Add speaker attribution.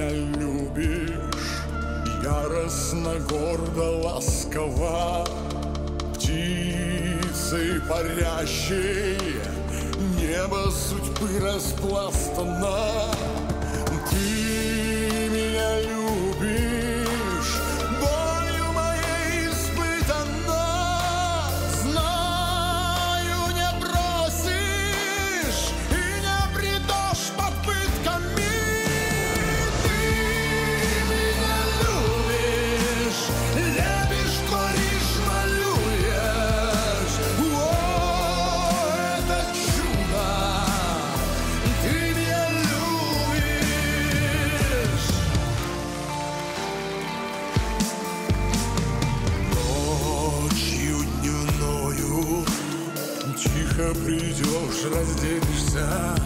Speaker 1: меня любишь, яростно, гордо, ласково, птицей парящей, небо судьбы распластано. Ты меня любишь, болью моей испытана, знаю, не бросишь и не предашь под пытками. Ты меня любишь, лепишь, творишь, малюешь. О, это чудо! Ты меня любишь. Ночью дневною тихо придешь, разделишься,